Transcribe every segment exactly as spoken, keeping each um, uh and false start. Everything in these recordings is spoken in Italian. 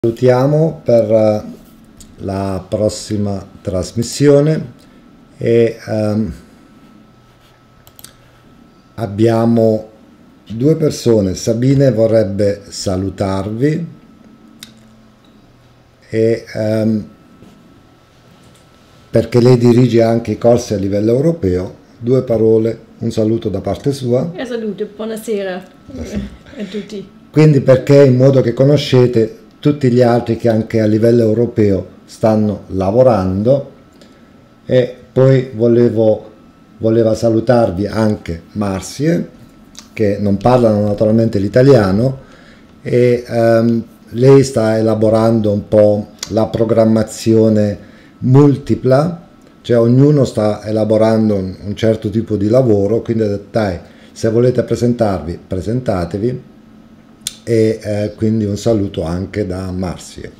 Salutiamo per la prossima trasmissione e um, abbiamo due persone. Sabine vorrebbe salutarvi e um, perché lei dirige anche i corsi a livello europeo, due parole, un saluto da parte sua. E saluto, buonasera a tutti. Quindi perché in modo che conoscete tutti gli altri che anche a livello europeo stanno lavorando. E poi volevo voleva salutarvi anche Marsie, che non parlano naturalmente l'italiano, e um, lei sta elaborando un po' la programmazione multipla, cioè ognuno sta elaborando un, un certo tipo di lavoro, quindi dai, se volete presentarvi, presentatevi. E eh, quindi un saluto anche da Marsie.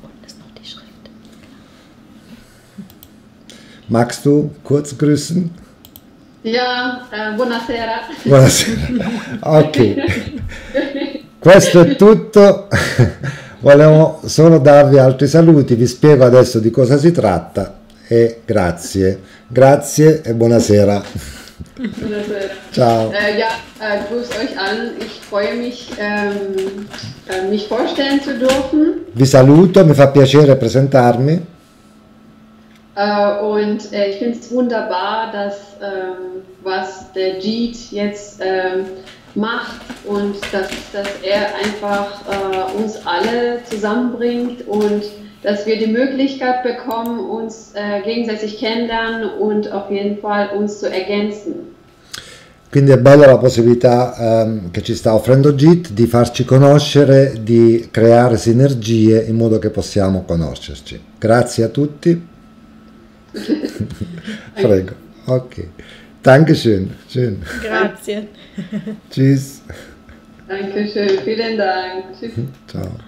Magst du kurz grüßen? Ja, eh, buonasera. Buonasera. Ok, questo è tutto. Volevo solo darvi altri saluti, vi spiego adesso di cosa si tratta e grazie. Grazie e buonasera. Buonasera. Ciao. Äh, ja, äh, grüßt euch allen. Ich freue mich, ähm, äh, mich vorstellen zu dürfen. Vi saluto, mi fa piacere presentarmi. Äh, und äh, ich finde es wunderbar, dass ähm, was der Jeet jetzt ähm, macht und dass, dass er einfach äh, uns alle zusammenbringt und dass wir die Möglichkeit bekommen, uns äh, gegenseitig kennenlernen und auf jeden Fall uns zu ergänzen. Quindi è bella la possibilità ehm, che ci sta offrendo Jeet di farci conoscere, di creare sinergie in modo che possiamo conoscerci. Grazie a tutti. Prego. Ok. Dankeschön. Schön. Grazie. Tschüss. Dankeschön. Vielen Dank. Tschüss. Ciao.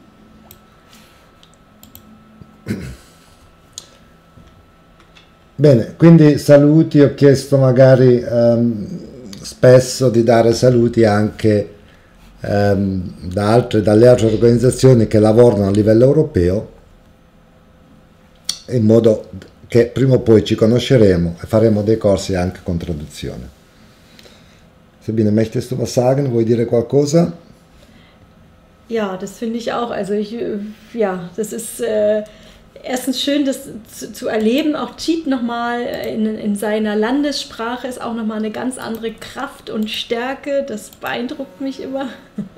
Bene, quindi saluti, ho chiesto magari um, spesso di dare saluti anche um, da altre, dalle altre organizzazioni che lavorano a livello europeo, in modo che prima o poi ci conosceremo e faremo dei corsi anche con traduzione. Sabine, möchtest du was sagen? Vuoi dire qualcosa? Ja, das finde ich auch. Also ich, ja, das ist äh, erstens schön, das zu, zu erleben. Auch Jeet nochmal in, in seiner Landessprache ist auch nochmal eine ganz andere Kraft und Stärke. Das beeindruckt mich immer.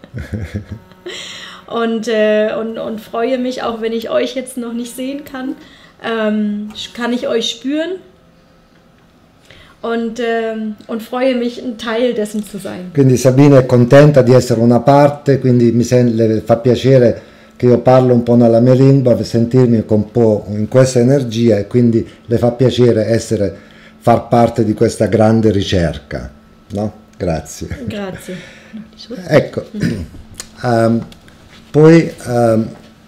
und, äh, und, und freue mich, auch wenn ich euch jetzt noch nicht sehen kann, ähm, kann ich euch spüren. Und, ähm, und freue mich, ein Teil dessen zu sein. Quindi Sabine è contenta di essere una parte, quindi mi sen- le fa piacere che io parlo un po' nella mia lingua, per sentirmi un po' in questa energia, e quindi le fa piacere essere, far parte di questa grande ricerca, no? Grazie. Grazie. Ecco, um, poi um,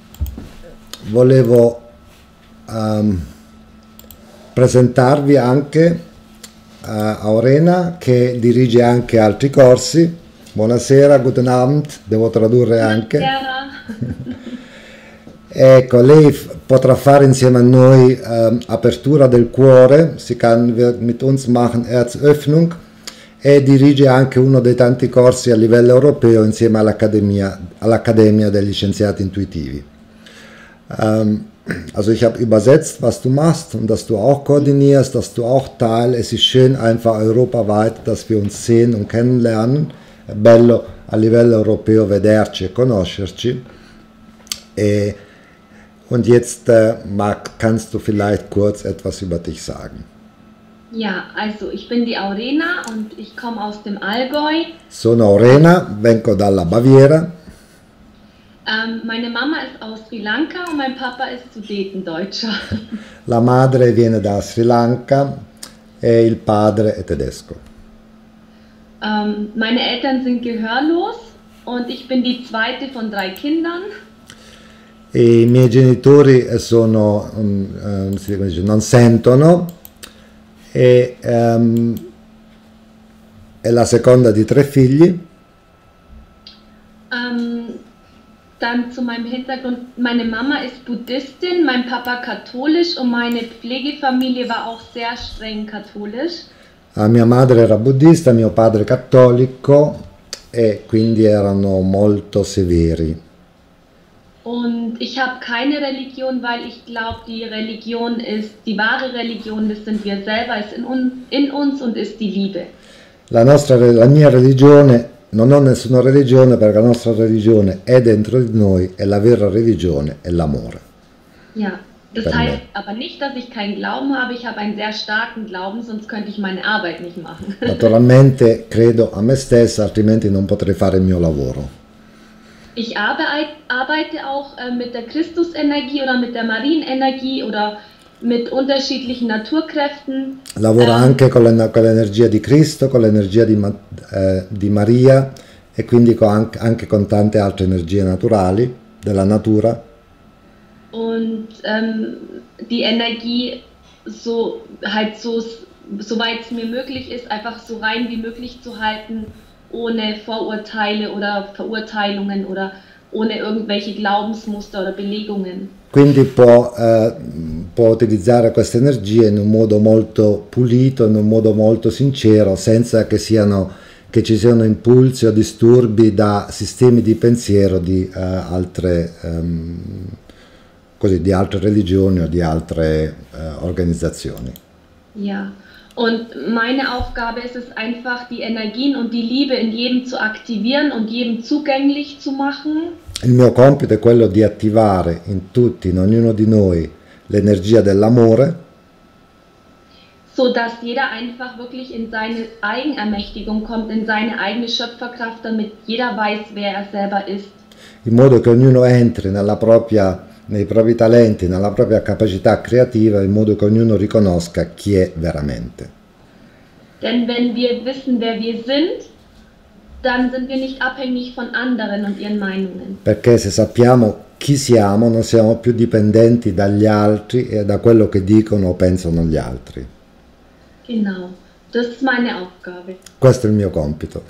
volevo um, presentarvi anche a Aurena, che dirige anche altri corsi. Buonasera, guten Abend, devo tradurre anche. Ecco, lei f- potrà fare insieme a noi ähm, apertura del cuore, si kann wir mit uns machen Herzöffnung, e dirige anche uno dei tanti corsi a livello europeo insieme all'Accademia, all'Accademia degli Scienziati Intuitivi. Ähm, Also ich habe übersetzt, was du machst und dass du auch koordinierst, dass du auch Teil. Es ist schön einfach europaweit, dass wir uns sehen und kennenlernen. È bello a livello europeo vederci e conoscerci. E, und jetzt, äh, Marc, kannst du vielleicht kurz etwas über dich sagen? Ja, also ich bin die Aurena und ich komme aus dem Allgäu. Sono Aurena, vengo dalla Baviera. Ähm, meine Mama ist aus Sri Lanka und mein Papa ist Sudetendeutscher. La madre viene da Sri Lanka e il padre è tedesco. Ähm, meine Eltern sind gehörlos und ich bin die zweite von drei Kindern. E I miei genitori sono, um, um, si dice, non sentono, e um, è la seconda di tre figli. Ähm, dann zu meinem Hintergrund. Meine Mama ist Buddhistin, mein Papa katholisch und meine Pflegefamilie war auch sehr streng katholisch. Ah, mia madre era buddista, mio padre cattolico e quindi erano molto severi. Und ich habe keine Religion, weil ich glaube, die Religion ist, die wahre Religion, das sind wir selber, ist in, un, in uns und ist die Liebe. La, nostra, la mia religione, non ho nessuna religione perché la nostra religione è dentro di noi e la vera religione è l'amore. Ja, das Per heißt me. aber nicht, dass ich keinen Glauben habe, ich habe einen sehr starken Glauben, sonst könnte ich meine Arbeit nicht machen. Naturalmente credo a me stessa, altrimenti non potrei fare il mio lavoro. Ich arbeit- arbeite auch äh, mit der Christusenergie oder mit der Marienenergie oder mit unterschiedlichen Naturkräften. Lavoro Ähm, anche con l'ener- con l'energia di Cristo, con l'energia di, Ma- eh, di Maria e quindi con anche, anche con tante altre energie naturali della natura. Und ähm, die Energie so halt so, soweit es mir möglich ist, einfach so rein wie möglich zu halten, ohne Vorurteile oder Verurteilungen oder ohne irgendwelche Glaubensmuster oder Belegungen. Quindi può, eh, può utilizzare queste energie in un modo molto pulito, in un modo molto sincero, senza che, siano, che ci siano impulsi o disturbi da sistemi di pensiero di, eh, altre, ehm, così, di altre religioni o di altre eh, organizzazioni. Ja. Und meine Aufgabe ist es einfach, die Energien und die Liebe in jedem zu aktivieren und jedem zugänglich zu machen. Il mio compito è quello di attivare in tutti, in ognuno di noi, l'energia dell'amore, So dass jeder einfach wirklich in seine Eigenermächtigung kommt, in seine eigene Schöpferkraft, damit jeder weiß, wer er selber ist. in modo che ognuno entri nella propria, nei propri talenti, nella propria capacità creativa, in modo che ognuno riconosca chi è veramente. Denn wenn wir wissen, wer wir sind, dann sind wir nicht abhängig von anderen und ihren Meinungen. Perché se sappiamo chi siamo, non siamo più dipendenti dagli altri e da quello che dicono o pensano gli altri. Genau, das ist meine Aufgabe. Questo è il mio compito.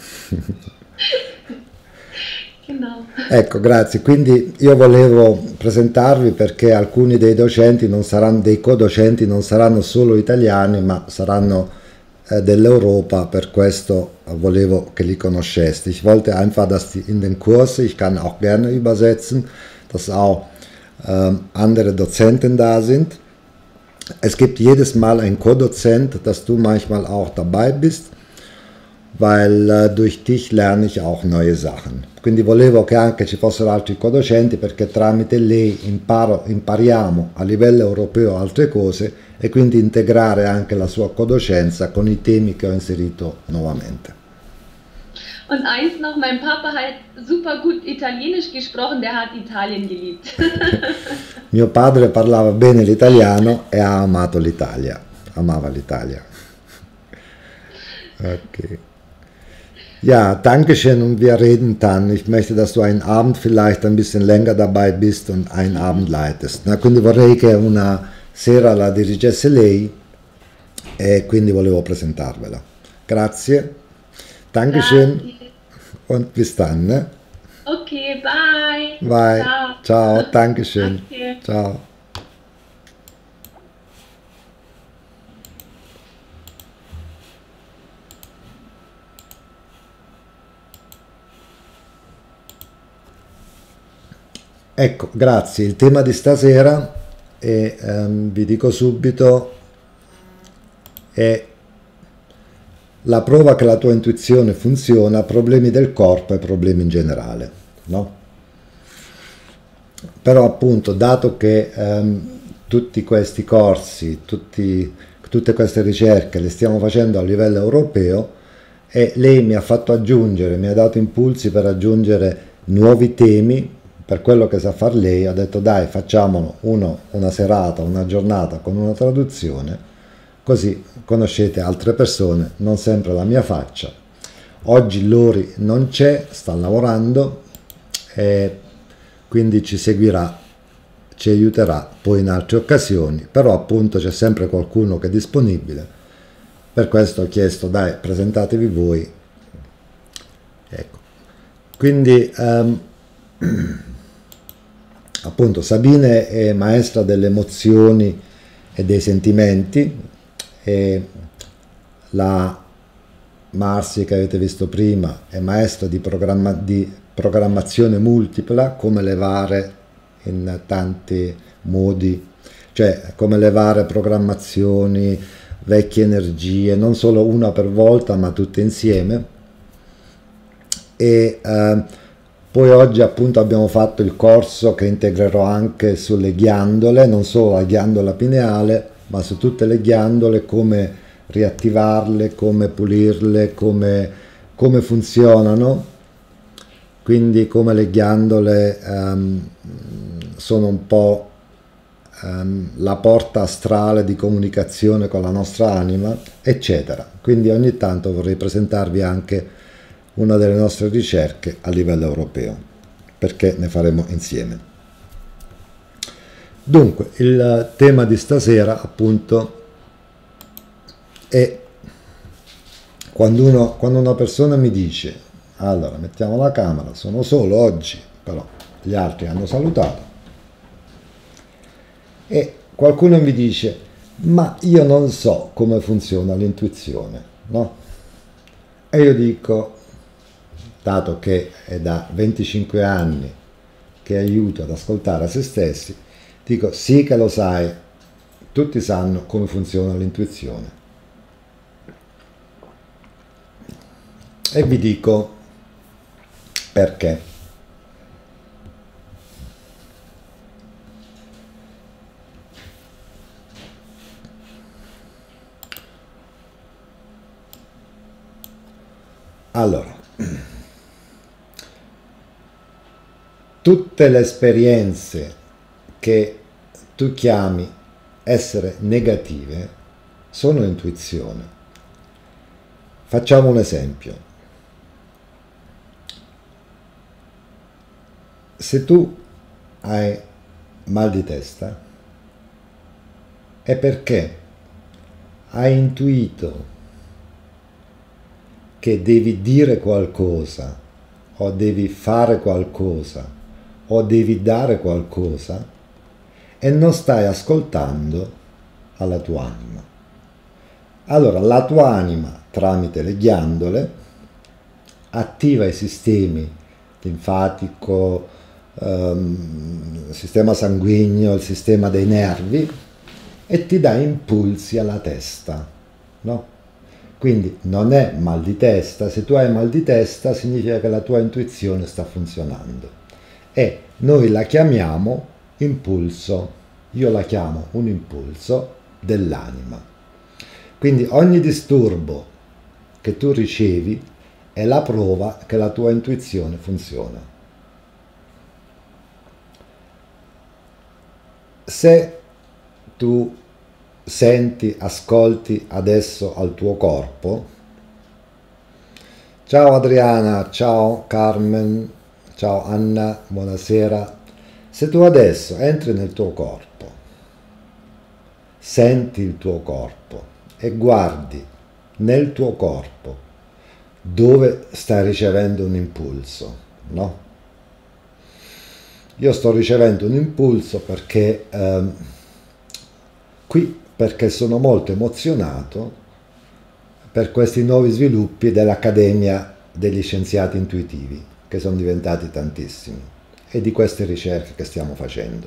Genau. Ecco, grazie. Quindi io volevo presentarvi perché alcuni dei docenti non saranno, dei co-docenti non saranno solo italiani, ma saranno äh, dell'Europa, per questo volevo che li conosceste. Ich wollte einfach, dass die in den Kurse, ich kann auch gerne übersetzen, dass auch ähm, andere Dozenten da sind. Es gibt jedes Mal ein Co-Dozent, dass du manchmal auch dabei bist, weil äh, durch dich lerne ich auch neue Sachen. Quindi volevo che anche ci fossero altri co-docenti perché tramite lei imparo, impariamo a livello europeo altre cose e quindi integrare anche la sua codocenza con i temi che ho inserito nuovamente. Und eins noch, mein Papa hat super gut Italienisch gesprochen, der hat Italien geliebt. Mio padre parlava bene l'italiano e ha amato l'Italia, amava l'Italia. Okay. Ja, danke schön und wir reden dann. Ich möchte, dass du einen Abend vielleicht ein bisschen länger dabei bist und einen Abend leitest. Na, quindi vorrei che una sera la dirigesse lei e quindi volevo presentarvela. Grazie, danke schön und bis dann. Ne? Okay, bye. Bye. Ciao. Ciao, danke schön. Danke. Ciao. Ecco, grazie. Il tema di stasera, è, ehm, vi dico subito, è la prova che la tua intuizione funziona, problemi del corpo e problemi in generale, no? Però appunto, dato che ehm, tutti questi corsi, tutti, tutte queste ricerche le stiamo facendo a livello europeo e lei mi ha fatto aggiungere, mi ha dato impulsi per aggiungere nuovi temi. Per quello che sa far lei, ha detto dai, facciamolo uno, una serata, una giornata con una traduzione, così conoscete altre persone, non sempre la mia faccia. Oggi Lori non c'è, sta lavorando e quindi ci seguirà, ci aiuterà poi in altre occasioni, però appunto c'è sempre qualcuno che è disponibile. Per questo ho chiesto dai, presentatevi voi. Ecco. Quindi... Um, appunto Sabine è maestra delle emozioni e dei sentimenti, e la Marsi che avete visto prima è maestra di, programma di programmazione multipla, come levare in tanti modi, cioè come levare programmazioni, vecchie energie, non solo una per volta ma tutte insieme. E eh, poi oggi appunto abbiamo fatto il corso che integrerò anche sulle ghiandole, non solo la ghiandola pineale ma su tutte le ghiandole, come riattivarle, come pulirle, come, come funzionano, quindi come le ghiandole um, sono un po' um, la porta astrale di comunicazione con la nostra anima, eccetera. Quindi ogni tanto vorrei presentarvi anche una delle nostre ricerche a livello europeo, perché ne faremo insieme. Dunque, il tema di stasera appunto è quando, uno, quando una persona mi dice: allora mettiamo la camera, sono solo oggi, però gli altri hanno salutato, e qualcuno mi dice: ma io non so come funziona l'intuizione, no? E io dico, dato che è da venticinque anni che aiuto ad ascoltare a se stessi, dico sì che lo sai, tutti sanno come funziona l'intuizione. E vi dico perché. Allora, tutte le esperienze che tu chiami essere negative sono intuizione. Facciamo un esempio. Se tu hai mal di testa, è perché hai intuito che devi dire qualcosa, o devi fare qualcosa, o devi dare qualcosa, e non stai ascoltando alla tua anima. Allora la tua anima, tramite le ghiandole, attiva i sistemi linfatico, ehm, il sistema sanguigno, il sistema dei nervi, e ti dà impulsi alla testa, no? Quindi non è mal di testa. Se tu hai mal di testa significa che la tua intuizione sta funzionando, e noi la chiamiamo impulso. Io la chiamo un impulso dell'anima. Quindi ogni disturbo che tu ricevi è la prova che la tua intuizione funziona. Se tu senti, ascolti adesso al tuo corpo, ciao Adriana, ciao Carmen, ciao Anna, buonasera. Se tu adesso entri nel tuo corpo, senti il tuo corpo e guardi nel tuo corpo dove stai ricevendo un impulso, no? Io sto ricevendo un impulso perché ehm, qui perché sono molto emozionato per questi nuovi sviluppi dell'Accademia degli Scienziati Intuitivi, che sono diventati tantissimi, e di queste ricerche che stiamo facendo.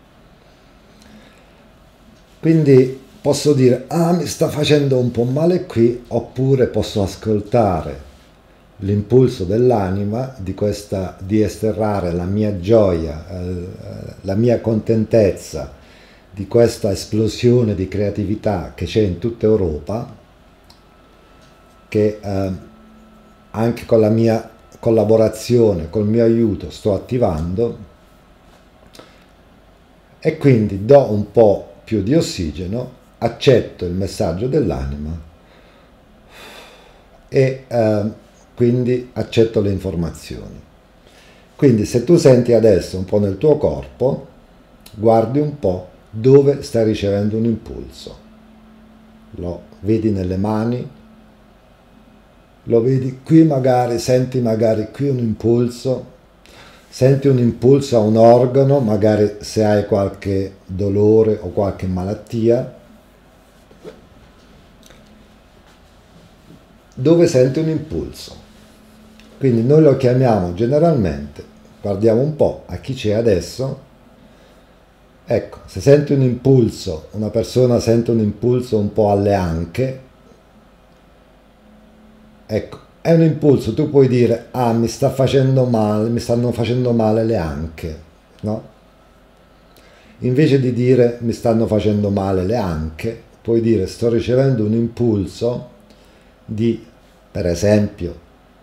Quindi posso dire, ah, mi sta facendo un po' male qui, oppure posso ascoltare l'impulso dell'anima di questa, di esterrare la mia gioia, eh, la mia contentezza, di questa esplosione di creatività che c'è in tutta Europa, che eh, anche con la mia collaborazione, col mio aiuto sto attivando, e quindi do un po' più di ossigeno, accetto il messaggio dell'anima e eh, quindi accetto le informazioni. Quindi se tu senti adesso un po' nel tuo corpo, guardi un po' dove stai ricevendo un impulso. Lo vedi nelle mani, lo vedi qui, magari senti magari qui un impulso, senti un impulso a un organo, magari se hai qualche dolore o qualche malattia, dove senti un impulso. Quindi noi lo chiamiamo generalmente, guardiamo un po' a chi c'è adesso, ecco, se senti un impulso, una persona sente un impulso un po' alle anche, ecco, è un impulso, tu puoi dire, ah, mi sta facendo male, mi stanno facendo male le anche, no? Invece di dire mi stanno facendo male le anche, puoi dire sto ricevendo un impulso di, per esempio,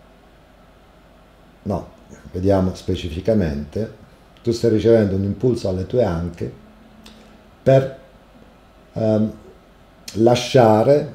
no, vediamo specificamente, tu stai ricevendo un impulso alle tue anche per ehm, lasciare,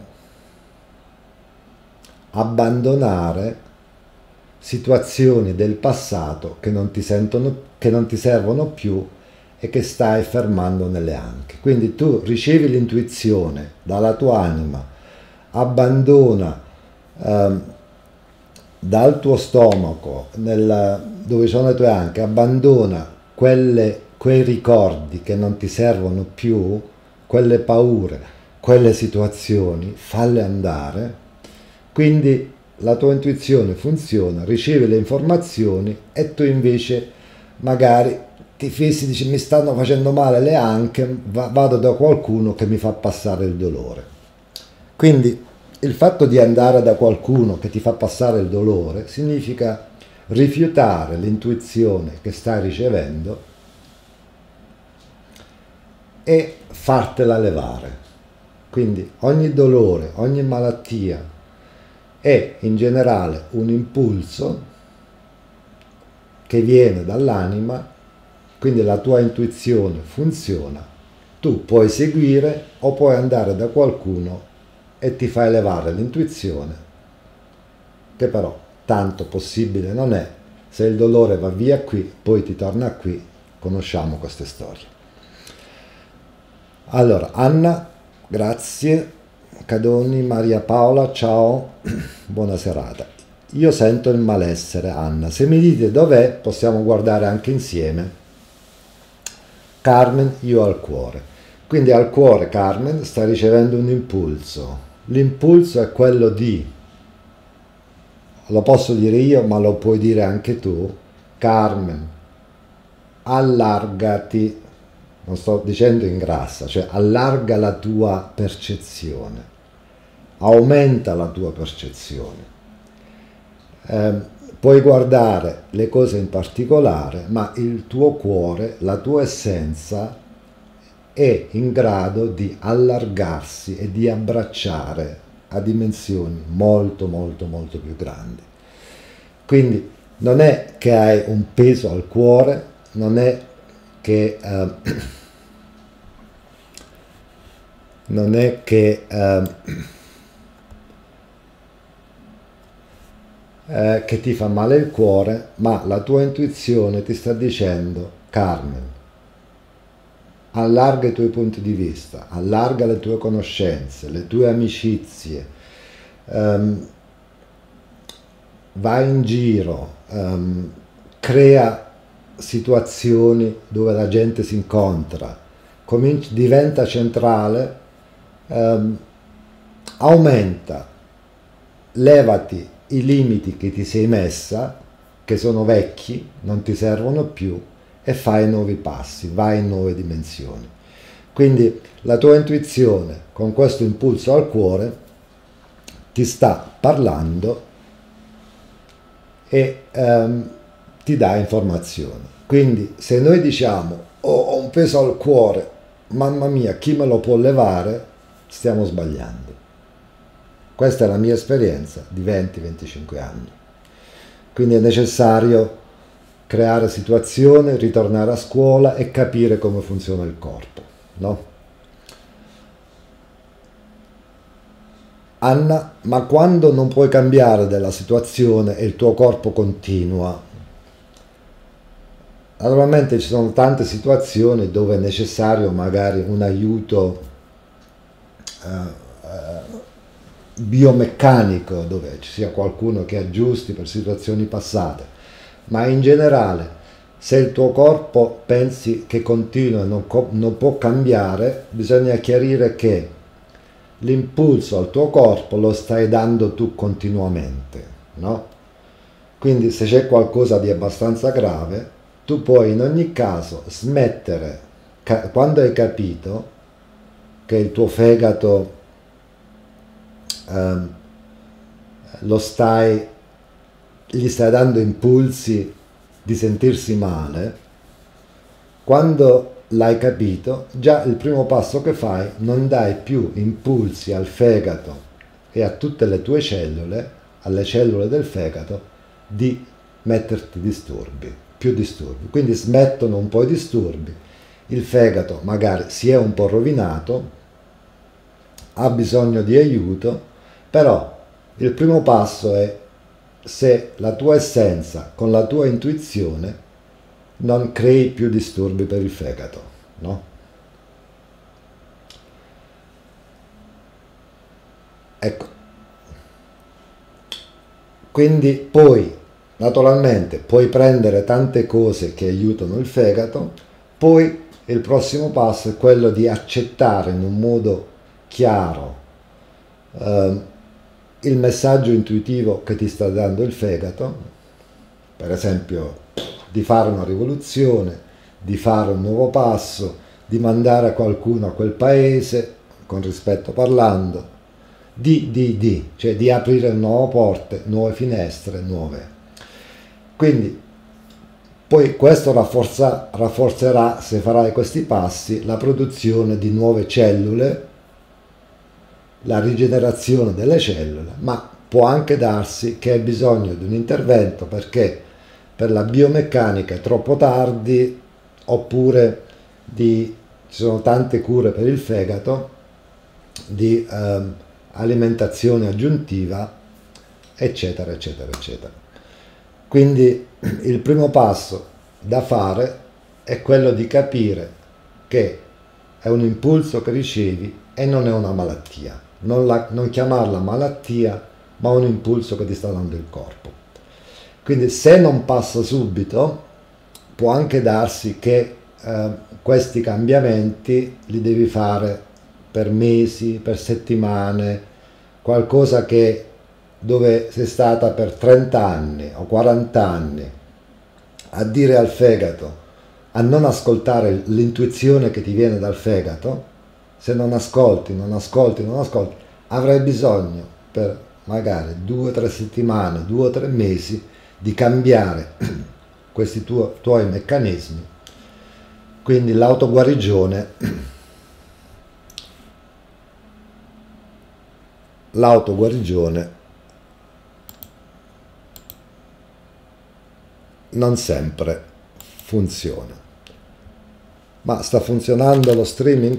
abbandonare situazioni del passato che non ti sentono, che non ti servono più e che stai fermando nelle anche. Quindi tu ricevi l'intuizione dalla tua anima, abbandona ehm, dal tuo stomaco, nel, dove sono le tue anche, abbandona quelle, quei ricordi che non ti servono più, quelle paure, quelle situazioni, falle andare. Quindi la tua intuizione funziona, ricevi le informazioni e tu invece magari ti fissi, dici mi stanno facendo male le anche, vado da qualcuno che mi fa passare il dolore. Quindi il fatto di andare da qualcuno che ti fa passare il dolore significa rifiutare l'intuizione che stai ricevendo e fartela levare. Quindi ogni dolore, ogni malattia è in generale un impulso che viene dall'anima, quindi la tua intuizione funziona, tu puoi seguire o puoi andare da qualcuno e ti fai elevare l'intuizione, che però tanto possibile non è. Se il dolore va via qui, poi ti torna qui, conosciamo queste storie. Allora, Anna, grazie. Cadoni, Maria Paola, ciao, buona serata. Io sento il malessere, Anna. Se mi dite dov'è, possiamo guardare anche insieme. Carmen, io al cuore. Quindi al cuore, Carmen, sta ricevendo un impulso. L'impulso è quello di, lo posso dire io, ma lo puoi dire anche tu, Carmen, allargati, non sto dicendo ingrassa, cioè allarga la tua percezione, aumenta la tua percezione. Eh, puoi guardare le cose in particolare, ma il tuo cuore, la tua essenza è in grado di allargarsi e di abbracciare a dimensioni molto molto molto più grandi. Quindi non è che hai un peso al cuore, non è che eh, non è che eh, eh, che ti fa male il cuore, ma la tua intuizione ti sta dicendo: Carmen, allarga i tuoi punti di vista, allarga le tue conoscenze, le tue amicizie, um, vai in giro, um, crea situazioni dove la gente si incontra, cominci, diventa centrale, um, aumenta, levati i limiti che ti sei messa, che sono vecchi, non ti servono più, e fai nuovi passi, vai in nuove dimensioni. Quindi la tua intuizione, con questo impulso al cuore, ti sta parlando e ehm, ti dà informazioni. Quindi se noi diciamo oh, ho un peso al cuore, mamma mia, chi me lo può levare, stiamo sbagliando. Questa è la mia esperienza di venti venticinque anni. Quindi è necessario creare situazioni, ritornare a scuola e capire come funziona il corpo, no? Anna, ma quando non puoi cambiare della situazione e il tuo corpo continua? Naturalmente ci sono tante situazioni dove è necessario magari un aiuto eh, eh, biomeccanico, dove ci sia qualcuno che aggiusti per situazioni passate. Ma in generale, Se il tuo corpo pensi che continua e non, non può cambiare, bisogna chiarire che l'impulso al tuo corpo lo stai dando tu continuamente, no? Quindi se c'è qualcosa di abbastanza grave, tu puoi in ogni caso smettere, quando hai capito che il tuo fegato eh, lo stai, gli stai dando impulsi di sentirsi male, quando l'hai capito, già il primo passo che fai, non dai più impulsi al fegato e a tutte le tue cellule, alle cellule del fegato, di metterti disturbi, più disturbi. Quindi smettono un po' i disturbi, il fegato magari si è un po' rovinato, ha bisogno di aiuto, però il primo passo è, se la tua essenza con la tua intuizione non crei più disturbi per il fegato, no? Ecco. Quindi poi, naturalmente, puoi prendere tante cose che aiutano il fegato, poi il prossimo passo è quello di accettare in un modo chiaro eh, il messaggio intuitivo che ti sta dando il fegato, per esempio di fare una rivoluzione, di fare un nuovo passo, di mandare qualcuno a quel paese, con rispetto parlando, di, di, di, cioè di aprire nuove porte, nuove finestre, nuove. Quindi, poi questo rafforza, rafforzerà, se farai questi passi, la produzione di nuove cellule, la rigenerazione delle cellule, ma può anche darsi che hai bisogno di un intervento perché per la biomeccanica è troppo tardi, oppure di, ci sono tante cure per il fegato, di eh, alimentazione aggiuntiva, eccetera, eccetera, eccetera. Quindi il primo passo da fare è quello di capire che è un impulso che ricevi e non è una malattia. Non, la, non chiamarla malattia, ma un impulso che ti sta dando il corpo. Quindi se non passa subito, può anche darsi che eh, questi cambiamenti li devi fare per mesi, per settimane, qualcosa che dove sei stata per trenta anni o quaranta anni a dire al fegato, a non ascoltare l'intuizione che ti viene dal fegato, se non ascolti, non ascolti, non ascolti, avrai bisogno per magari due o tre settimane, due o tre mesi di cambiare questi tuo, tuoi meccanismi. Quindi l'autoguarigione, l'autoguarigione non sempre funziona. Ma sta funzionando lo streaming?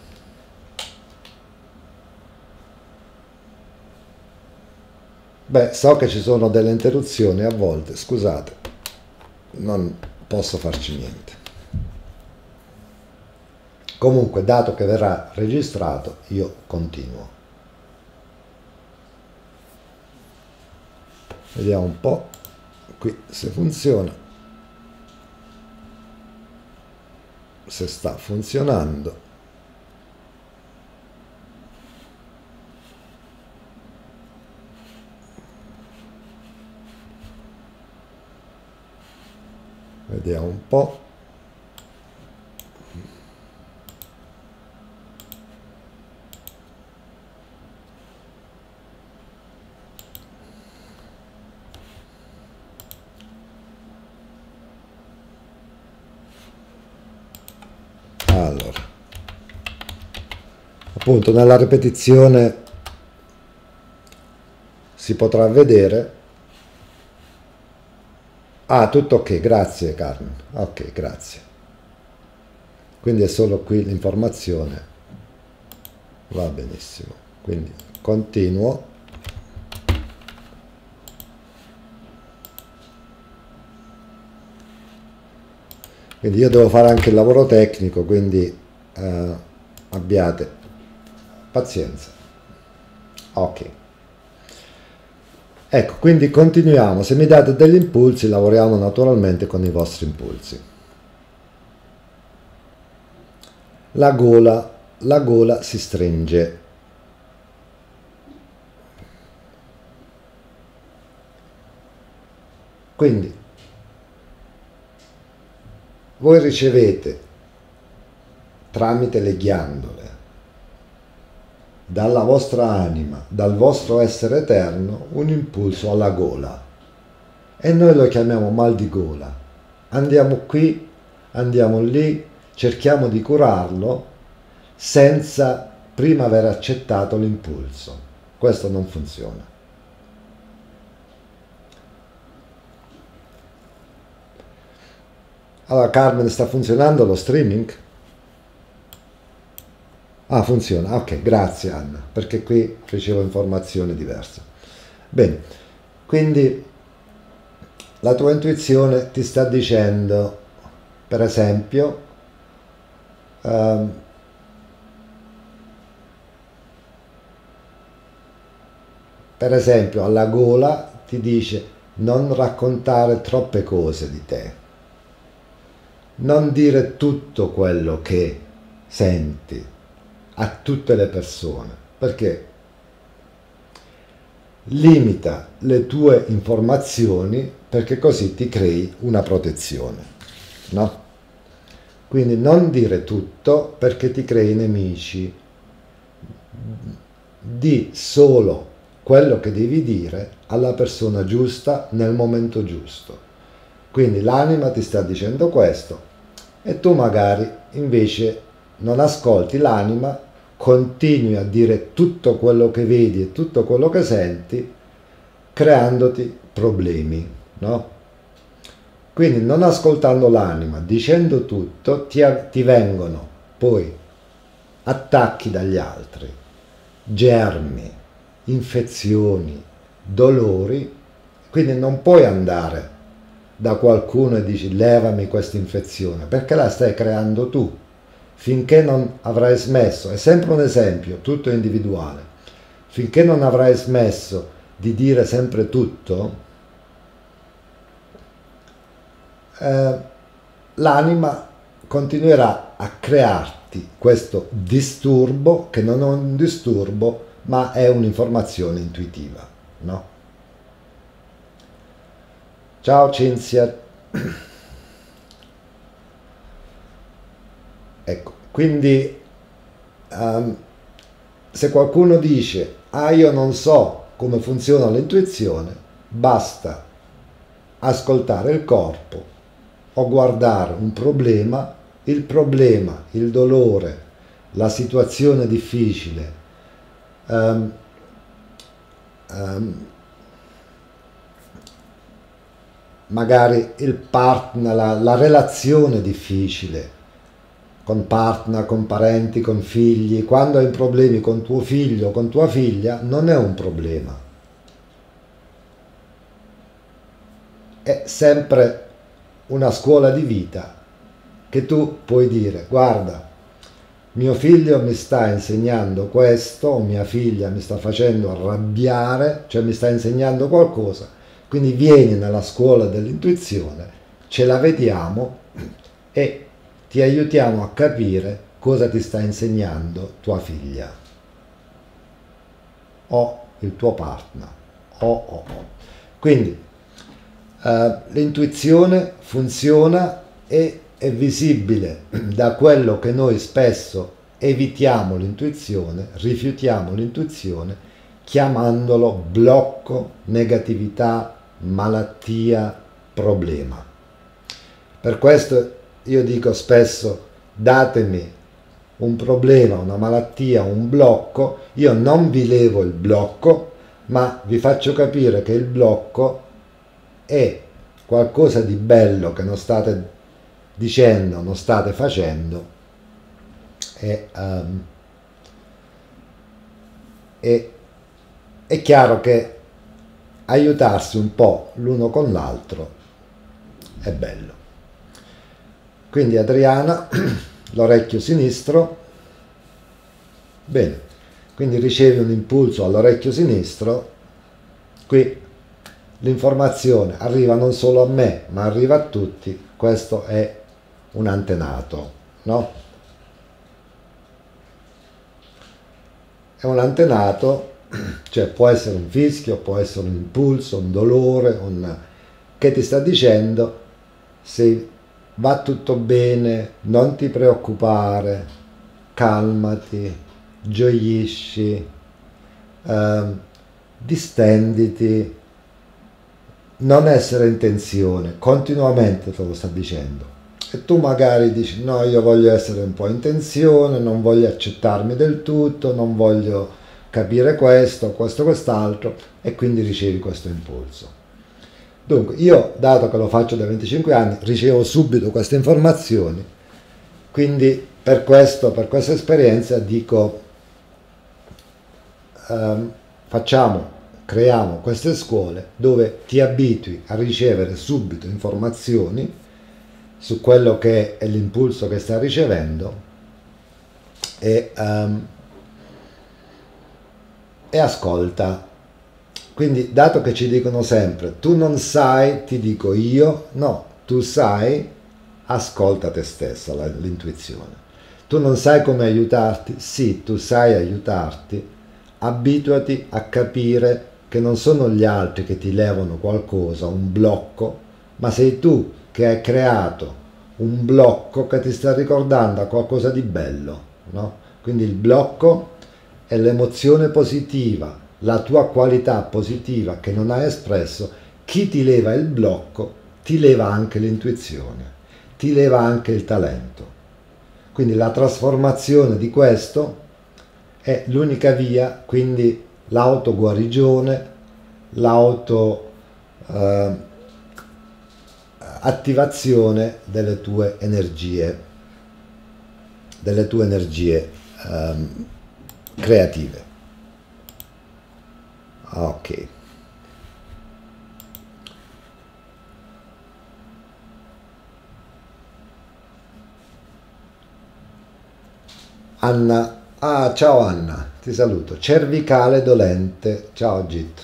Beh, so che ci sono delle interruzioni a volte, scusate, non posso farci niente. Comunque, dato che verrà registrato, io continuo. Vediamo un po' qui se funziona, se sta funzionando. Vediamo un po'. Allora, appunto nella ripetizione si potrà vedere. Ah, tutto ok, grazie Carmen. Ok, grazie. Quindi è solo qui l'informazione. Va benissimo. Quindi continuo. Quindi io devo fare anche il lavoro tecnico, quindi eh, abbiate pazienza. Ok. Ecco, quindi continuiamo. Se mi date degli impulsi, lavoriamo naturalmente con i vostri impulsi. La gola, la gola si stringe. Quindi voi ricevete tramite le ghiandole dalla vostra anima, dal vostro essere eterno, un impulso alla gola e noi lo chiamiamo mal di gola. Andiamo qui, andiamo lì, cerchiamo di curarlo senza prima aver accettato l'impulso. Questo non funziona. Allora, Carmen, sta funzionando lo streaming? Ah, funziona. Ok, grazie Anna, perché qui ricevo informazioni diverse. Bene, quindi la tua intuizione ti sta dicendo, per esempio, um, per esempio alla gola ti dice non raccontare troppe cose di te. Non dire tutto quello che senti a tutte le persone, perché limita le tue informazioni, perché così ti crei una protezione, no? Quindi non dire tutto perché ti crei nemici. Di solo quello che devi dire alla persona giusta nel momento giusto. Quindi l'anima ti sta dicendo questo e tu magari invece non ascolti l'anima, continui a dire tutto quello che vedi e tutto quello che senti, creandoti problemi, no? Quindi non ascoltando l'anima, dicendo tutto, ti, ti vengono poi attacchi dagli altri, germi, infezioni, dolori, quindi non puoi andare da qualcuno e dici levami questa infezione, perché la stai creando tu. Finché non avrai smesso, è sempre un esempio, tutto individuale, finché non avrai smesso di dire sempre tutto, eh, l'anima continuerà a crearti questo disturbo, che non è un disturbo, ma è un'informazione intuitiva, no? Ciao Cinzia. Ecco, quindi um, se qualcuno dice ah io non so come funziona l'intuizione, basta ascoltare il corpo o guardare un problema, il problema, il dolore, la situazione difficile, um, um, magari il partner, la, la relazione difficile con partner, con parenti, con figli. Quando hai problemi con tuo figlio, con tua figlia, non è un problema. È sempre una scuola di vita che tu puoi dire, guarda, mio figlio mi sta insegnando questo, o mia figlia mi sta facendo arrabbiare, cioè mi sta insegnando qualcosa, quindi vieni nella scuola dell'intuizione, ce la vediamo e ti aiutiamo a capire cosa ti sta insegnando tua figlia o il tuo partner o, o, o. Quindi eh, l'intuizione funziona e è visibile da quello che noi spesso evitiamo l'intuizione, rifiutiamo l'intuizione chiamandolo blocco, negatività, malattia, problema. Per questo io dico spesso datemi un problema, una malattia, un blocco, io non vi levo il blocco, ma vi faccio capire che il blocco è qualcosa di bello che non state dicendo, non state facendo e, um, e è chiaro che aiutarsi un po' l'uno con l'altro è bello. Quindi Adriana, l'orecchio sinistro, bene, quindi ricevi un impulso all'orecchio sinistro, qui l'informazione arriva non solo a me, ma arriva a tutti, questo è un antenato, no? È un antenato, cioè può essere un fischio, può essere un impulso, un dolore, un... che ti sta dicendo se va tutto bene, non ti preoccupare, calmati, gioisci, eh, distenditi, non essere in tensione, continuamente te lo sta dicendo. E tu magari dici no, io voglio essere un po' in tensione, non voglio accettarmi del tutto, non voglio capire questo, questo, quest'altro, e quindi ricevi questo impulso. Dunque io, dato che lo faccio da venticinque anni, ricevo subito queste informazioni, quindi per questo, per questa esperienza dico ehm, facciamo, creiamo queste scuole dove ti abitui a ricevere subito informazioni su quello che è l'impulso che sta ricevendo e, um, e ascolta. Quindi, dato che ci dicono sempre tu non sai, ti dico io, no, tu sai, ascolta te stessa, l'intuizione. Tu non sai come aiutarti? Sì, tu sai aiutarti, abituati a capire che non sono gli altri che ti levano qualcosa, un blocco, ma sei tu che hai creato un blocco che ti sta ricordando a qualcosa di bello, no? Quindi il blocco è l'emozione positiva, la tua qualità positiva che non hai espresso. Chi ti leva il blocco ti leva anche l'intuizione, ti leva anche il talento. Quindi la trasformazione di questo è l'unica via, quindi l'autoguarigione, l'auto eh, attivazione delle tue energie, delle tue energie um, creative. Ok. Anna, ah ciao Anna, ti saluto. Cervicale dolente, ciao Git.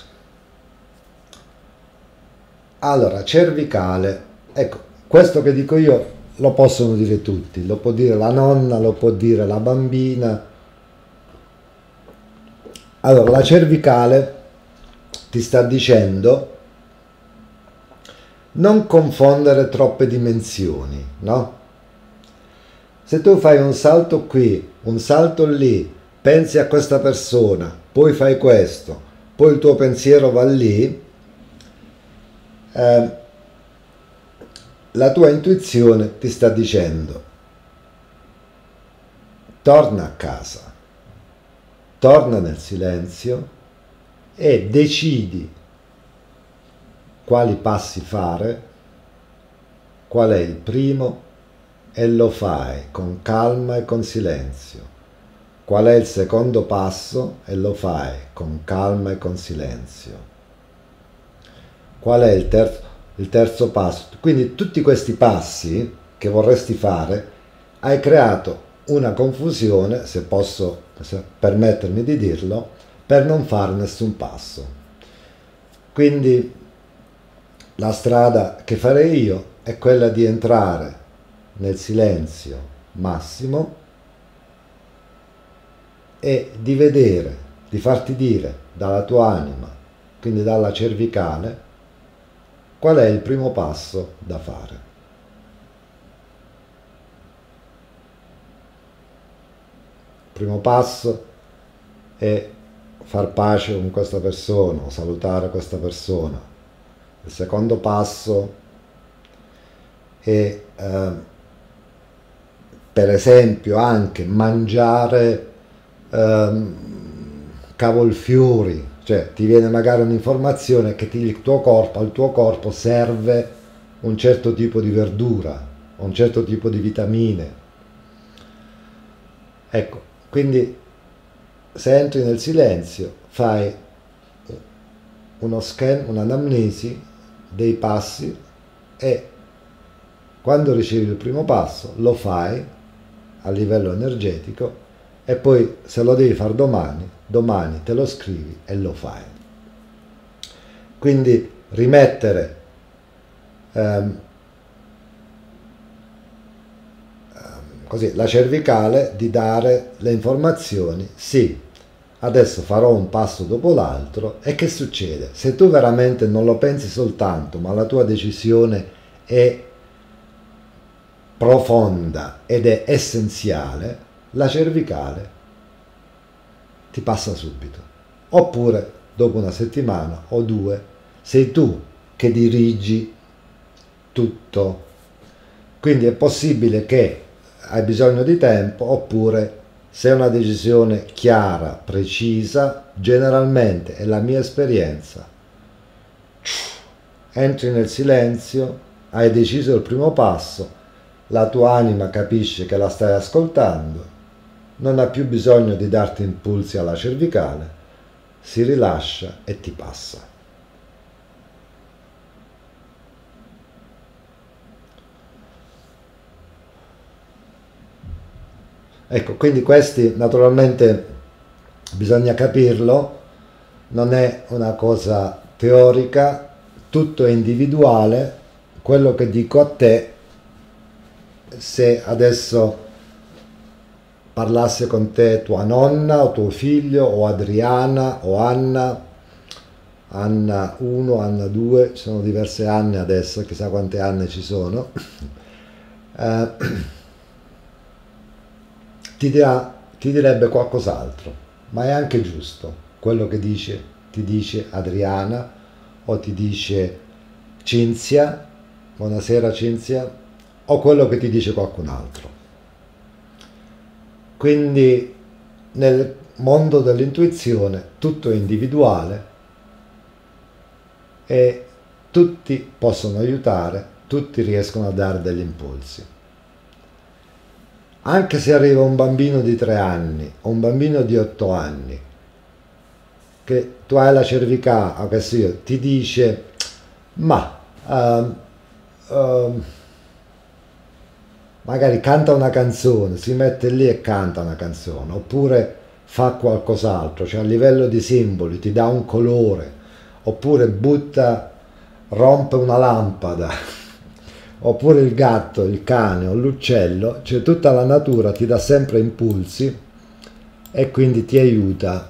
Allora, cervicale. Ecco, questo che dico io lo possono dire tutti, lo può dire la nonna, lo può dire la bambina. Allora, la cervicale ti sta dicendo non confondere troppe dimensioni, no? Se tu fai un salto qui, un salto lì, pensi a questa persona, poi fai questo, poi il tuo pensiero va lì, eh, la tua intuizione ti sta dicendo torna a casa, torna nel silenzio e decidi quali passi fare, qual è il primo, e lo fai con calma e con silenzio. Qual è il secondo passo e lo fai con calma e con silenzio. Qual è il terzo, il terzo passo? Quindi tutti questi passi che vorresti fare, hai creato una confusione, se posso se permettermi di dirlo, per non fare nessun passo. Quindi la strada che farei io è quella di entrare nel silenzio massimo e di vedere, di farti dire dalla tua anima, quindi dalla cervicale, qual è il primo passo da fare. Il primo passo è far pace con questa persona, o salutare questa persona. Il secondo passo è eh, per esempio anche mangiare ehm, cavolfiori, cioè ti viene magari un'informazione che ti, il tuo corpo, al tuo corpo serve un certo tipo di verdura, un certo tipo di vitamine. Ecco, quindi se entri nel silenzio fai uno scan, un'anamnesi dei passi e quando ricevi il primo passo lo fai a livello energetico e poi se lo devi fare domani, domani te lo scrivi e lo fai. Quindi rimettere ehm, così la cervicale di dare le informazioni. Sì, adesso farò un passo dopo l'altro. E che succede? Se tu veramente non lo pensi soltanto, ma la tua decisione è profonda ed è essenziale, la cervicale ti passa subito. Oppure dopo una settimana o due sei tu che dirigi tutto. Quindi è possibile che hai bisogno di tempo, oppure se è una decisione chiara, precisa, generalmente è la mia esperienza, entri nel silenzio, hai deciso il primo passo, la tua anima capisce che la stai ascoltando, non ha più bisogno di darti impulsi alla cervicale, si rilascia e ti passa. Ecco, quindi questi naturalmente bisogna capirlo, non è una cosa teorica, tutto è individuale. Quello che dico a te, se adesso parlasse con te tua nonna o tuo figlio o Adriana o Anna, Anna uno, Anna due, ci sono diverse Anne adesso, chissà quante Anne ci sono, eh, ti, dirà, ti direbbe qualcos'altro, ma è anche giusto quello che dice, ti dice Adriana o ti dice Cinzia, buonasera Cinzia, o quello che ti dice qualcun altro. Quindi nel mondo dell'intuizione tutto è individuale e tutti possono aiutare, tutti riescono a dare degli impulsi. Anche se arriva un bambino di tre anni o un bambino di otto anni, che tu hai la cervicale, che so io, ti dice ma um, um, magari canta una canzone, si mette lì e canta una canzone, oppure fa qualcos'altro, cioè a livello di simboli ti dà un colore, oppure butta, rompe una lampada, oppure il gatto, il cane o l'uccello, cioè tutta la natura ti dà sempre impulsi e quindi ti aiuta.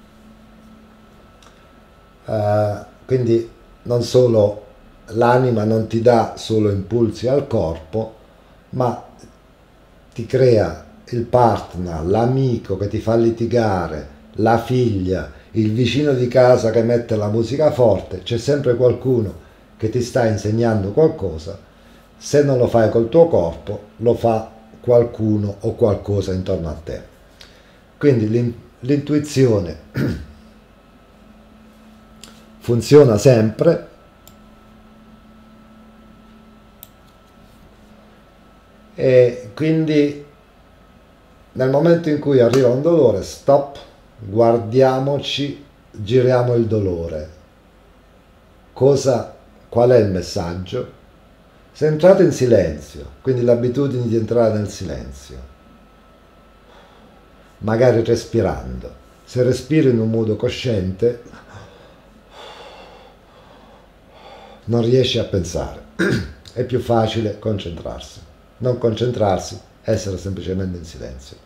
Uh, quindi non solo l'anima non ti dà solo impulsi al corpo, ma ti crea il partner, l'amico che ti fa litigare, la figlia, il vicino di casa che mette la musica forte, c'è sempre qualcuno che ti sta insegnando qualcosa. Se non lo fai col tuo corpo, lo fa qualcuno o qualcosa intorno a te. Quindi l'intuizione funziona sempre. E quindi nel momento in cui arriva un dolore, stop, guardiamoci, giriamo il dolore. Cosa, qual è il messaggio? Se entrate in silenzio, quindi l'abitudine di entrare nel silenzio, magari respirando, se respiri in un modo cosciente, non riesci a pensare, è più facile concentrarsi. Non concentrarsi, essere semplicemente in silenzio.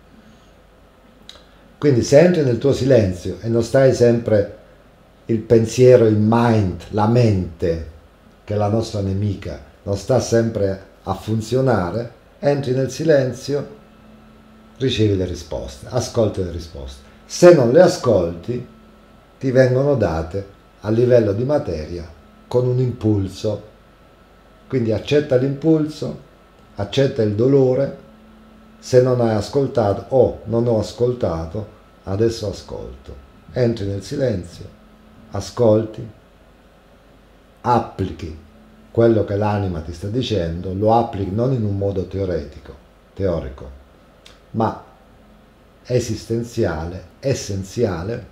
Quindi se entri nel tuo silenzio e non stai sempre il pensiero, il mind, la mente, che è la nostra nemica, non sta sempre a funzionare, entri nel silenzio, ricevi le risposte, ascolti le risposte. Se non le ascolti, ti vengono date a livello di materia con un impulso. Quindi accetta l'impulso, accetta il dolore. Se non hai ascoltato o oh, non ho ascoltato, adesso ascolto. Entri nel silenzio, ascolti, applichi quello che l'anima ti sta dicendo, lo applichi non in un modo teoretico, teorico, ma esistenziale, essenziale,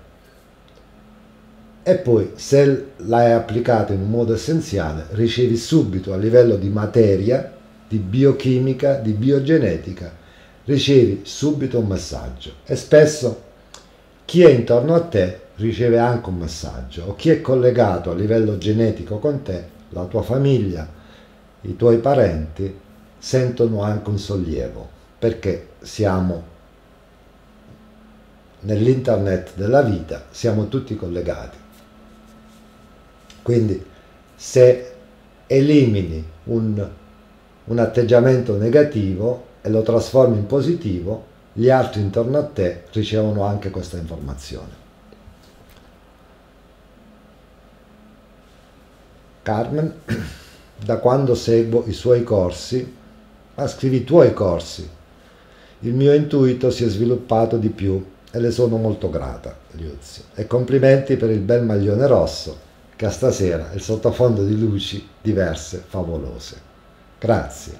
e poi se l'hai applicato in un modo essenziale, ricevi subito a livello di materia, di biochimica, di biogenetica, ricevi subito un messaggio. E spesso chi è intorno a te riceve anche un messaggio, o chi è collegato a livello genetico con te, la tua famiglia, i tuoi parenti, sentono anche un sollievo, perché siamo nell'internet della vita, siamo tutti collegati. Quindi se elimini un, un atteggiamento negativo e lo trasformi in positivo, gli altri intorno a te ricevono anche questa informazione. Carmen, da quando seguo i suoi corsi, ma scrivi i tuoi corsi, il mio intuito si è sviluppato di più e le sono molto grata, Liuzzi. E complimenti per il bel maglione rosso, che a stasera è il sottofondo di luci diverse, favolose. Grazie.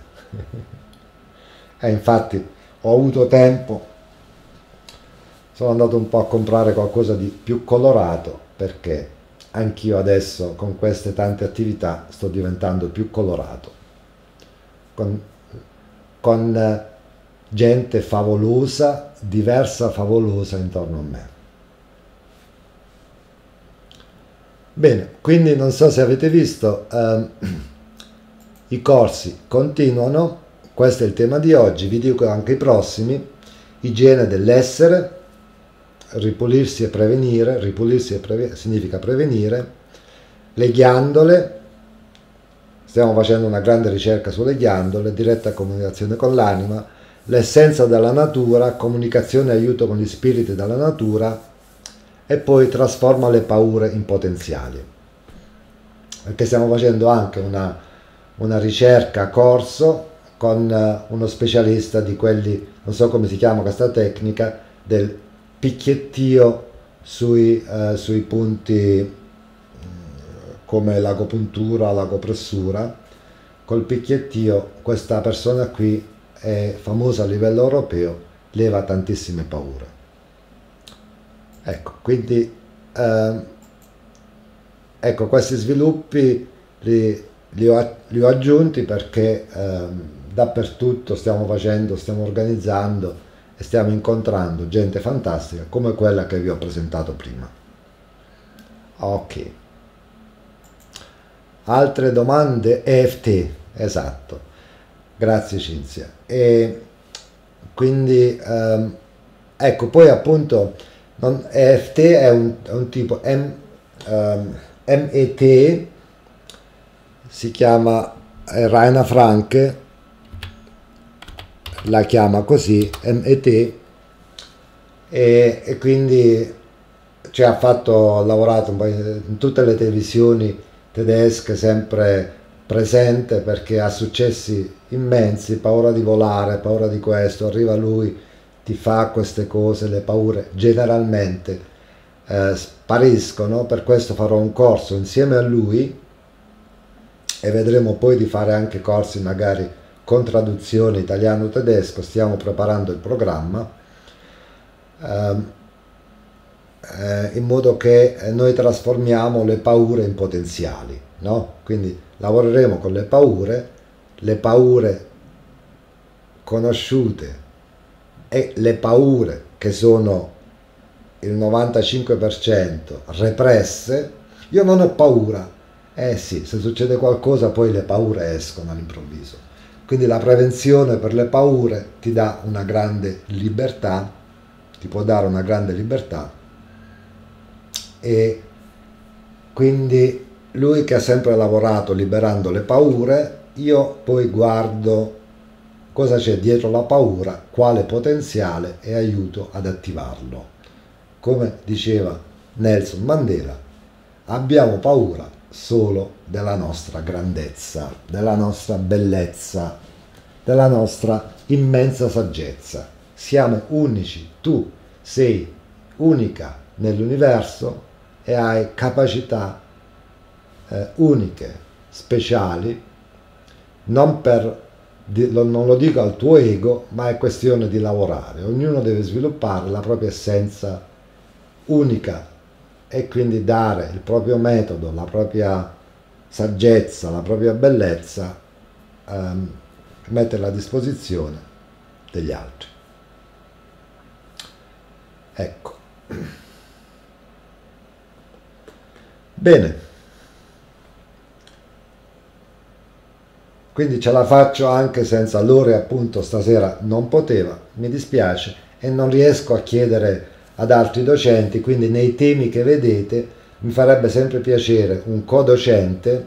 E infatti ho avuto tempo, sono andato un po' a comprare qualcosa di più colorato, perché anch'io adesso con queste tante attività sto diventando più colorato, con, con gente favolosa, diversa favolosa intorno a me. Bene, quindi non so se avete visto, ehm, i corsi continuano, questo è il tema di oggi, vi dico anche i prossimi: igiene dell'essere, ripulirsi e prevenire, ripulirsi e preve- significa prevenire, le ghiandole, stiamo facendo una grande ricerca sulle ghiandole, diretta comunicazione con l'anima, l'essenza della natura, comunicazione e aiuto con gli spiriti della natura, e poi trasforma le paure in potenziali, perché stiamo facendo anche una, una ricerca corso con uh, uno specialista di quelli, non so come si chiama questa tecnica, del picchiettio sui, uh, sui punti come l'agopuntura, l'agopressura. Col picchiettio questa persona qui è famosa a livello europeo, leva tantissime paure. Ecco, quindi eh, ecco, questi sviluppi li, li, ho, li ho aggiunti perché eh, dappertutto stiamo facendo, stiamo organizzando e stiamo incontrando gente fantastica come quella che vi ho presentato prima. Ok. Altre domande? E F T, esatto. Grazie Cinzia. E quindi ehm, ecco, poi appunto non, E F T è un, è un tipo M, um, M E T, si chiama eh, Raina Franke la chiama così, M E T, e, e quindi cioè, ha fatto, ha lavorato un po' in, in tutte le televisioni tedesche, sempre presente, perché ha successi immensi, paura di volare, paura di questo, arriva lui, ti fa queste cose, le paure generalmente eh, spariscono. Per questo farò un corso insieme a lui e vedremo poi di fare anche corsi magari con traduzione italiano-tedesco, stiamo preparando il programma ehm, eh, in modo che noi trasformiamo le paure in potenziali, no? Quindi lavoreremo con le paure, le paure conosciute e le paure che sono il novantacinque per cento represse. Io non ho paura, eh sì, se succede qualcosa poi le paure escono all'improvviso. Quindi la prevenzione per le paure ti dà una grande libertà, ti può dare una grande libertà, e quindi lui che ha sempre lavorato liberando le paure, io poi guardo cosa c'è dietro la paura, quale potenziale, e aiuto ad attivarlo. Come diceva Nelson Mandela, abbiamo paura solo della nostra grandezza, della nostra bellezza, della nostra immensa saggezza. Siamo unici, tu sei unica nell'universo e hai capacità eh, uniche, speciali, non per non lo dico al tuo ego, ma è questione di lavorare. Ognuno deve sviluppare la propria essenza unica e quindi dare il proprio metodo, la propria saggezza, la propria bellezza, ehm, metterla a disposizione degli altri. Ecco. Bene, quindi ce la faccio anche senza Lore, appunto stasera non poteva, mi dispiace, e non riesco a chiedere ad altri docenti, quindi nei temi che vedete mi farebbe sempre piacere un co-docente,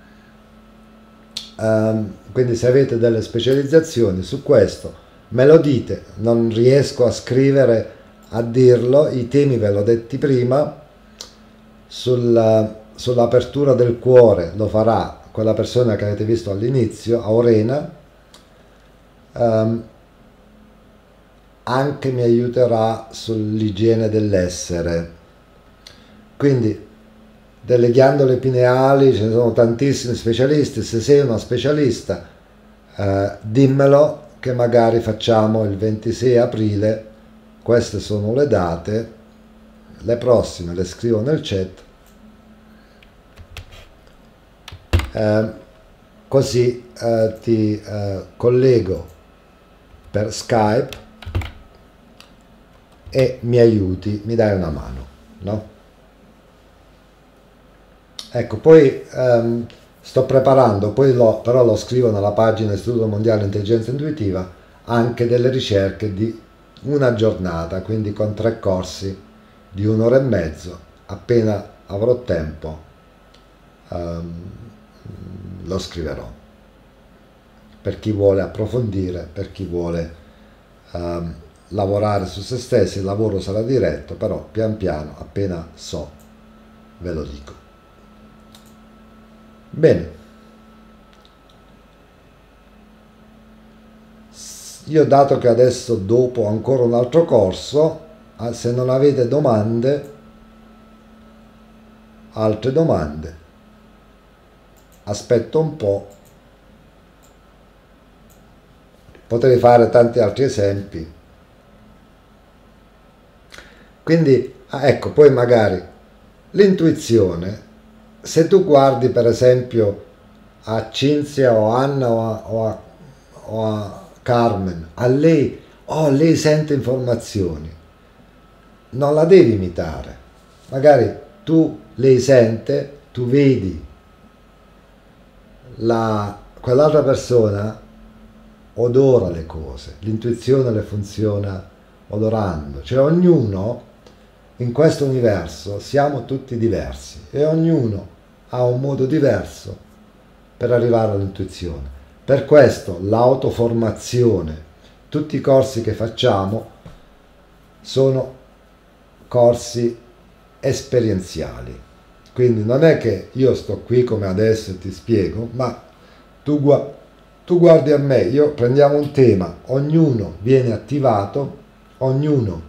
um, quindi se avete delle specializzazioni su questo me lo dite, non riesco a scrivere, a dirlo, i temi ve l'ho detti prima, sulla, sull'apertura del cuore lo farà quella persona che avete visto all'inizio, Aurena, um, anche mi aiuterà sull'igiene dell'essere. Quindi delle ghiandole pineali ce ne sono tantissimi specialisti, se sei una specialista eh, dimmelo che magari facciamo il ventisei aprile, queste sono le date, le prossime le scrivo nel chat, eh, così eh, ti eh, collego per Skype e mi aiuti, mi dai una mano, no? Ecco, poi ehm, sto preparando, poi lo, però lo scrivo nella pagina Istituto Mondiale Intelligenza Intuitiva, anche delle ricerche di una giornata, quindi con tre corsi di un'ora e mezzo, appena avrò tempo ehm, lo scriverò, per chi vuole approfondire, per chi vuole ehm, lavorare su se stessi. Il lavoro sarà diretto, però pian piano, appena so, ve lo dico. Bene, io dato che adesso dopo ho ancora un altro corso, se non avete domande, altre domande, aspetto un po', potrei fare tanti altri esempi. Quindi, ecco, poi magari l'intuizione, se tu guardi per esempio a Cinzia o Anna o a, o a, o a Carmen, a lei, oh, lei sente informazioni, non la devi imitare, magari tu, lei sente, tu vedi la, quell'altra persona odora le cose, l'intuizione le funziona odorando, cioè ognuno in questo universo siamo tutti diversi e ognuno ha un modo diverso per arrivare all'intuizione. Per questo l'autoformazione, tutti i corsi che facciamo sono corsi esperienziali, quindi non è che io sto qui come adesso e ti spiego, ma tu, gu tu guardi a me, io prendiamo un tema, ognuno viene attivato, ognuno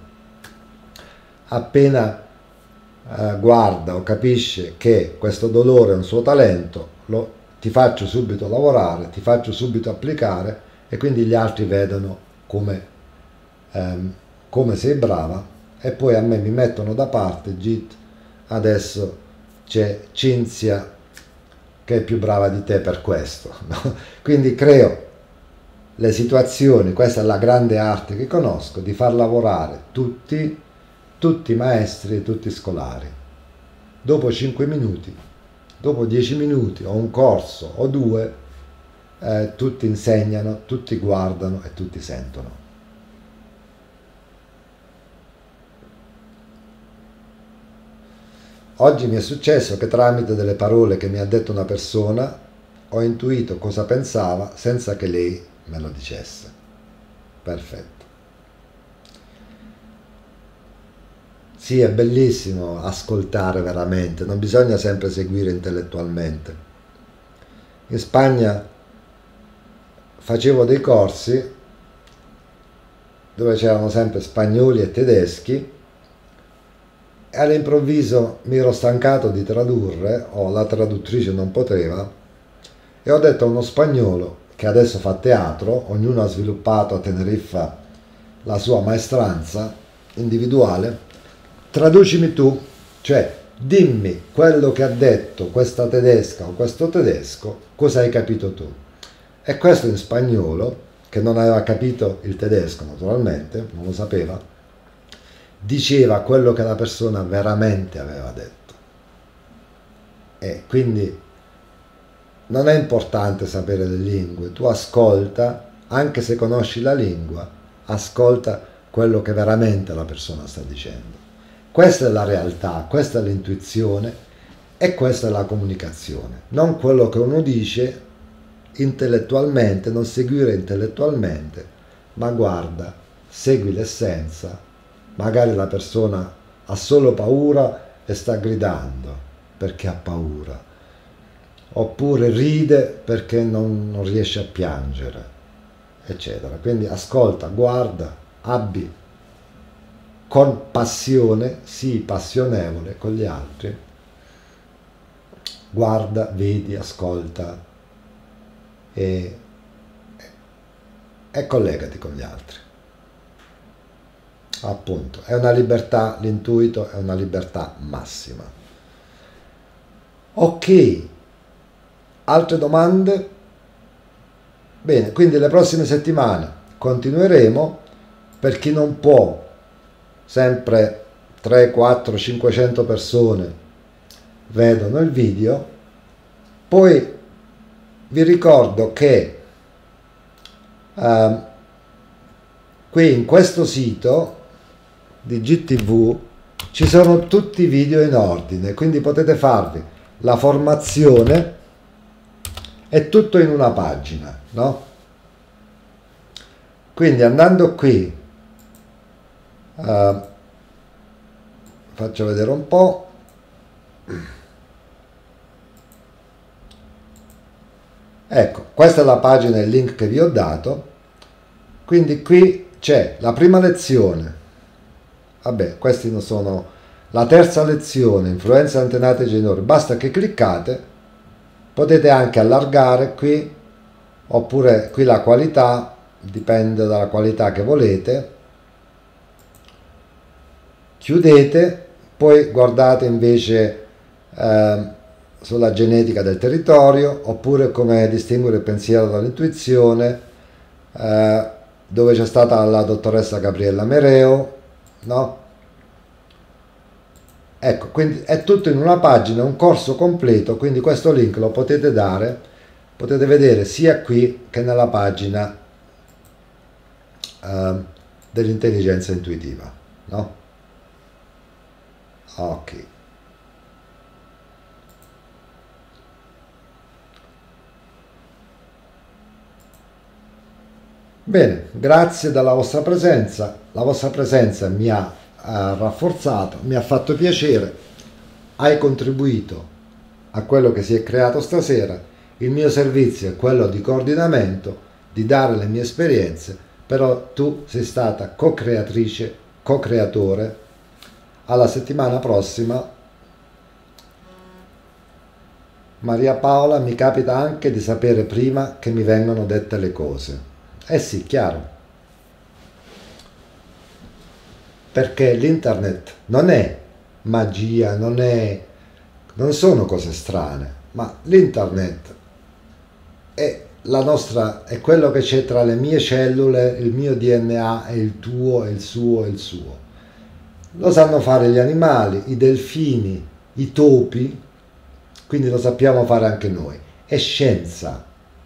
appena eh, guarda o capisce che questo dolore è un suo talento, lo, ti faccio subito lavorare, ti faccio subito applicare, e quindi gli altri vedono come, ehm, come sei brava, e poi a me mi mettono da parte, Git, adesso c'è Cinzia che è più brava di te per questo, no? Quindi creo le situazioni, questa è la grande arte che conosco, di far lavorare tutti, tutti i maestri e tutti i scolari. Dopo cinque minuti, dopo dieci minuti, o un corso, o due, eh, tutti insegnano, tutti guardano e tutti sentono. Oggi mi è successo che tramite delle parole che mi ha detto una persona, ho intuito cosa pensava senza che lei me lo dicesse. Perfetto. Sì, è bellissimo ascoltare veramente, non bisogna sempre seguire intellettualmente. In Spagna facevo dei corsi dove c'erano sempre spagnoli e tedeschi, e all'improvviso mi ero stancato di tradurre, o la traduttrice non poteva, e ho detto a uno spagnolo che adesso fa teatro, ognuno ha sviluppato a Teneriffa la sua maestranza individuale, traducimi tu, cioè dimmi quello che ha detto questa tedesca o questo tedesco, cosa hai capito tu? E questo in spagnolo, che non aveva capito il tedesco naturalmente, non lo sapeva, diceva quello che la persona veramente aveva detto. E quindi non è importante sapere le lingue, tu ascolta, anche se conosci la lingua, ascolta quello che veramente la persona sta dicendo. Questa è la realtà, questa è l'intuizione e questa è la comunicazione. Non quello che uno dice intellettualmente, non seguire intellettualmente, ma guarda, segui l'essenza. Magari la persona ha solo paura e sta gridando perché ha paura, oppure ride perché non, non riesce a piangere, eccetera. Quindi ascolta, guarda, abbi compassione, sii passionevole con gli altri, guarda, vedi, ascolta e, e collegati con gli altri. Appunto, è una libertà, l'intuito è una libertà massima. Ok, altre domande? Bene, quindi le prossime settimane continueremo. Per chi non può, sempre tre, quattro, cinquecento persone vedono il video. Poi vi ricordo che uh, qui in questo sito di G T V ci sono tutti i video in ordine, quindi potete farvi la formazione, è tutto in una pagina, no? Quindi andando qui, uh, faccio vedere un po', ecco, questa è la pagina, il link che vi ho dato. Quindi qui c'è la prima lezione, vabbè, questi non sono, la terza lezione, influenza antenati ai genitori, basta che cliccate, potete anche allargare qui, oppure qui la qualità, dipende dalla qualità che volete, chiudete, poi guardate invece eh, sulla genetica del territorio, oppure come distinguere il pensiero dall'intuizione, eh, dove c'è stata la dottoressa Gabriella Mereo, no? Ecco, quindi è tutto in una pagina, un corso completo, quindi questo link lo potete dare, potete vedere sia qui che nella pagina uh, dell'intelligenza intuitiva, no? Ok. Bene, grazie della vostra presenza, la vostra presenza mi ha eh, rafforzato, mi ha fatto piacere, hai contribuito a quello che si è creato stasera. Il mio servizio è quello di coordinamento, di dare le mie esperienze, però tu sei stata co-creatrice, co-creatore. Alla settimana prossima. Maria Paola, mi capita anche di sapere prima che mi vengono dette le cose. Eh sì, chiaro. Perché l'internet non è magia, non è, non sono cose strane, ma l'internet è la nostra, è quello che c'è tra le mie cellule, il mio D N A e il tuo, e il suo e il suo. Lo sanno fare gli animali, i delfini, i topi, quindi lo sappiamo fare anche noi. È scienza.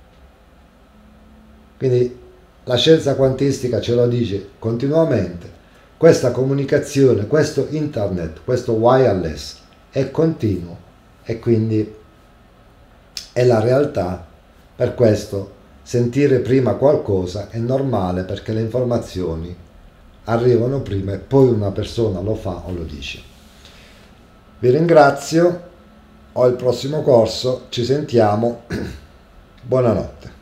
Quindi la scienza quantistica ce lo dice continuamente. Questa comunicazione, questo internet, questo wireless è continuo e quindi è la realtà. Per questo sentire prima qualcosa è normale, perché le informazioni arrivano prima e poi una persona lo fa o lo dice. Vi ringrazio, ho il prossimo corso, ci sentiamo, buonanotte.